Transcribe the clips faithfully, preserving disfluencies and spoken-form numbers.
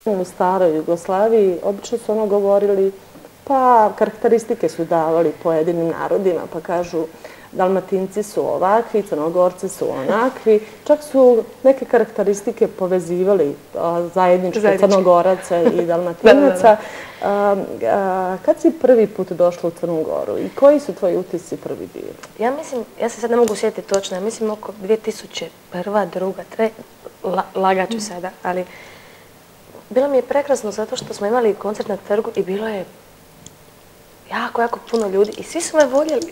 U staroj Jugoslaviji obično su ono govorili, pa karakteristike su davali pojedinim narodima, pa kažu Dalmatinci su ovakvi, Crnogorci su onakvi. Čak su neke karakteristike povezivali zajedničke Crnogoraca i Dalmatinaca. Kad si prvi put došla u Crnu Goru i koji su tvoji utisci prvi bili? Ja mislim, ja se sad ne mogu sjetiti točno, ja mislim oko dvije tisuće prva, druga, tre, lagat ću sada, ali bilo mi je prekrasno zato što smo imali koncert na trgu i bilo je jako, jako puno ljudi i svi su me voljeli.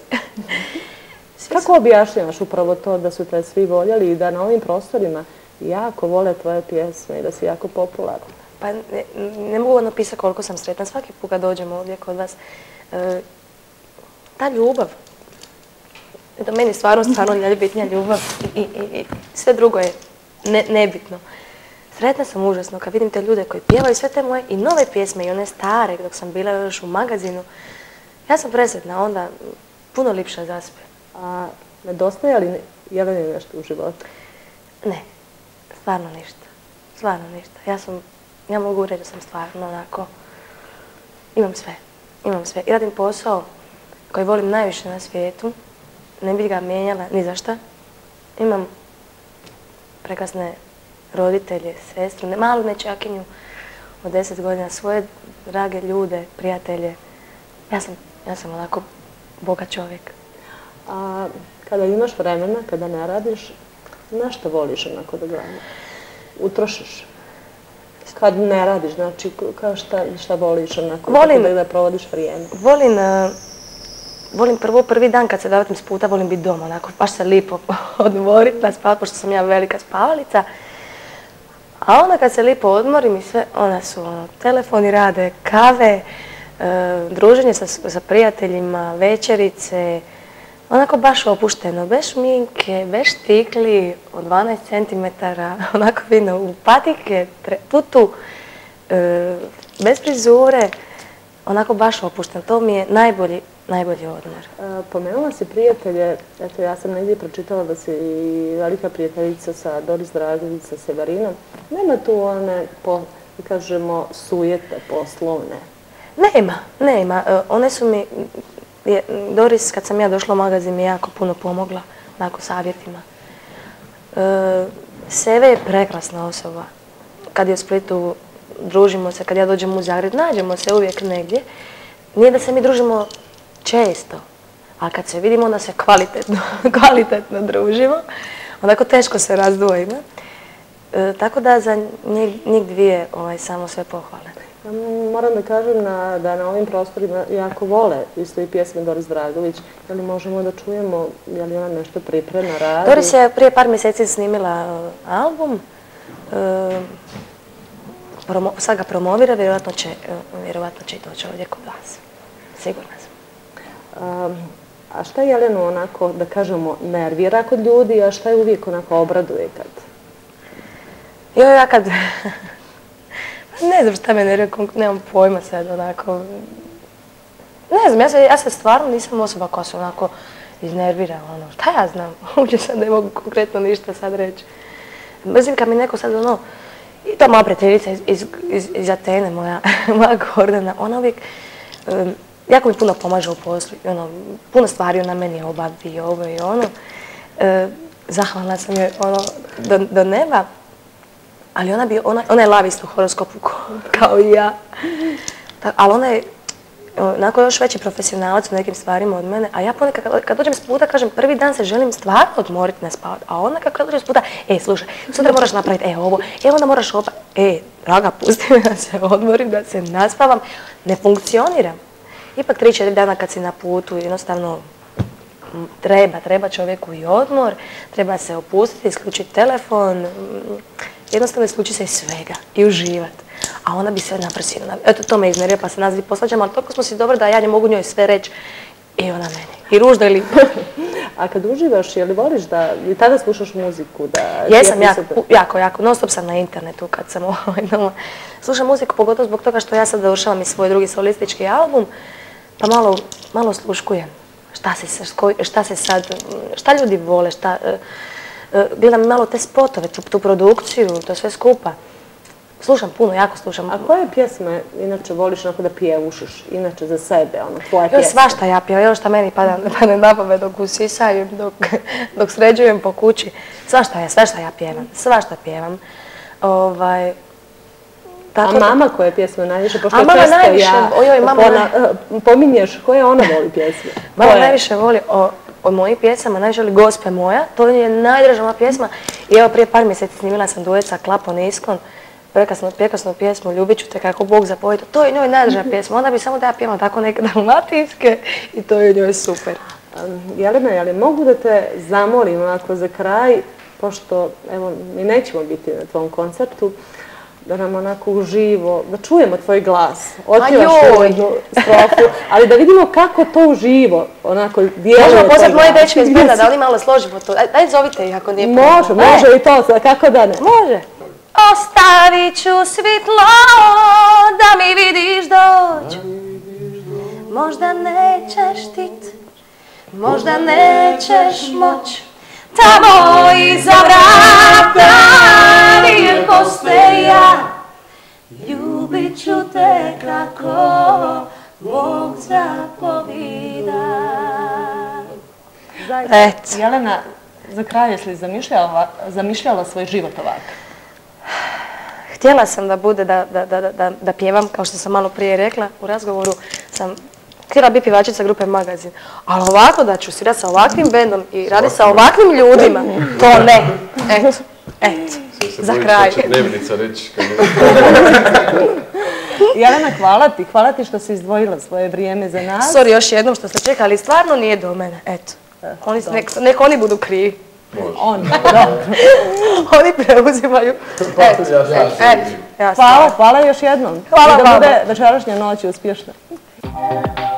Kako objašnjavaš upravo to da su te svi voljeli i da na ovim prostorima jako vole tvoje pjesme i da si jako popularan? Pa ne, ne mogu vam napisati koliko sam sretna. Svaki put kad dođem ovdje kod vas, e, ta ljubav, do meni stvarno, stvarno najbitnija ljubav i, i, i sve drugo je ne, nebitno. Sretna sam užasno kad vidim te ljude koji pjevaju sve te moje i nove pjesme i one stare dok sam bila još u magazinu. Ja sam presretna, onda puno lipša zaspe. A nedostaje li jedan ili nešto u životu? Ne, stvarno ništa. Stvarno ništa. Ja sam, ja mogu reći da sam stvarno onako, imam sve, imam sve. I radim posao koji volim najviše na svijetu, ne bih ga mijenjala ni za šta. Imam prekrasne roditelje, sestru, ne, malu nečakinju od deset godina, svoje drage ljude, prijatelje. Ja sam, ja sam onako bogat čovjek. A kada imaš vremena, kada ne radiš, na što voliš onako da gledaš? Utrošiš? Kad ne radiš, znači šta, šta voliš onako volim, da, da provodiš vrijeme? Volim, uh, volim prvo prvi dan kad se vratim s puta, volim biti doma, onako baš se lipo odmoriti, naspavati, pošto sam ja velika spavalica. A onda kad se lipo odmorim i sve, onda su ono, telefoni rade, kave, uh, druženje sa, sa prijateljima, večerice, onako baš opušteno, bez šminke, bez štikli od dvanaest centimetara, onako vidno u patike, tutu, e, bez frizure, onako baš opušteno. To mi je najbolji, najbolji odmor. E, pomenula si prijatelje, eto ja sam negdje pročitala da si velika prijateljica sa Doris Dragović, sa Severinom. Nema tu one, po, kažemo, sujete poslovne? Nema, nema. E, one su mi... Je, Doris, kad sam ja došla u magazin, mi je jako puno pomogla, onako savjetima. E, Seve je prekrasna osoba. Kad je u Splitu, družimo se, kad ja dođem u Zagreb, nađemo se uvijek negdje. Nije da se mi družimo često, a kad se vidimo, onda se kvalitetno, kvalitetno družimo. Onako teško se razdvojimo. E, tako da za njih, njih dvije ovaj, samo sve pohvale. Moram da kažem na, da na ovim prostorima jako vole isto i pjesme Doris Dragović. Je li možemo da čujemo, je li ona nešto priprema, radi? Doris je prije par mjeseci snimila uh, album. Uh, promo, sad ga promovira, vjerojatno će, uh, vjerojatno će i doći ovdje kod vas. Sigurna sam. Um, a šta je Jelenu onako, da kažemo, nervira kod ljudi, a šta je uvijek onako obraduje kad? Jo, ja kad... Ne znam šta me nervira, nemam pojma sad onako. Ne znam, ja se, ja se stvarno nisam osoba koja se onako iznervira, ono, šta ja znam, uopće sad ne mogu konkretno ništa sad reći. Mrzim kad mi neko sad ono, i ta moja prijateljica iz, iz, iz, iz Atene, moja, moja Gordana, ona uvijek um, jako mi puno pomaže u poslu, ono, puno stvari ona meni obavi i ovo i ono. E, zahvalna sam joj ono, do, do neba. Ali ona, bi, ona, ona je lav isto u horoskopu kao i ja. Ta, ali ona je onako još veći profesionalac u nekim stvarima od mene. A ja ponekad kad, kad dođem s puta kažem prvi dan se želim stvarno odmoriti, ne spavati. A ona kad dođem s puta, e slušaj, sutra moraš napraviti e ovo, e onda moraš ovo. E, draga, pusti me da se odmorim, da se naspavam. Ne funkcioniram. Ipak tri, četiri dana kad si na putu jednostavno treba, treba čovjeku i odmor, treba se opustiti, isključiti telefon. Jednostavno isključi se iz svega i uživati. A ona bi sve naprsila. Eto, to me iznervira pa se nazvi posvađam, ali toliko smo si dobro da ja ne mogu njoj sve reći. I ona meni. I ružno i lipo. A kad uživaš, je li voliš da i tada slušaš muziku? Da Jesam, jako, jako, jako. Non stop sam na internetu kad sam ovaj doma. Slušam muziku, pogotovo zbog toga što ja sad završavam i svoj drugi solistički album, pa malo, malo sluškujem. Šta se, šta se sad, šta ljudi vole, šta... Gledam malo te spotove, tu, tu produkciju, to sve skupa. slušam puno, jako slušam. A koje pjesme inače voliš onako da pjevušiš, inače za sebe, ono, tvoje Joj, pjesme? svašta ja pjevam, još šta meni pada, pada na pamet dok usisaju, dok, dok sređujem po kući. Svašta ja, sve šta ja pjevam, svašta pjevam. Ovaj, tako a mama koje pjesme najviše, pošto a mama često najviše, ja ojoj, mama pona, pominješ koje ona voli pjesme? Mama koje? Najviše voli o, o mojim pjesama, najviše voli Gospe moja, to je najdraža moja pjesma. I evo prije par mjeseci snimila sam duet sa Klapon Isklon, prekrasnu, prekrasnu pjesmu Ljubit ću te kako Bog zapovjeda. To je njoj najdraža pjesma, onda bi samo da ja pjevam tako neke dalmatinske i to je njoj super. Um, Jelena, je li mogu da te zamolim onako za kraj, pošto evo, mi nećemo biti na tvom koncertu, da nam onako uživo, da čujemo tvoj glas, otpjevaš jednu strofu, ali da vidimo kako to uživo, onako djeluje tvoj glas. Možemo pozvati moje dečke iz benda, da oni malo složimo to. Daj, zovite ih ako nije puno. Može, može i to, kako da ne. Može. Ostavit ću svitlo da mi vidiš doć. Možda nećeš tit, možda nećeš moć. Tamo iza vrata nije posteja. Ljubit ću te kako Bog zapovida. Eto. Jelena, za kraj jesi zamišljala, zamišljala svoj život ovako? Htjela sam da bude, da, da, da, da, da pjevam, kao što sam malo prije rekla, u razgovoru sam htjela biti pjevačica grupe Magazin. Ali ovako da ću svirati sa ovakvim bendom i raditi sa ovakvim ljudima, to ne. Eto, eto, za kraj. Se bojim što će dnevnica reći. Jelena, hvala ti, hvala ti što si izdvojila svoje vrijeme za nas. Sorry još jednom što ste čekali, stvarno nije do mene, eto. Oni, nek, nek oni budu krivi. Može. Oni, dobro. Oni preuzimaju. Eto, eto. Hvala, hvala još jednom. Hvala i da vama. bude večerašnja noć uspješna.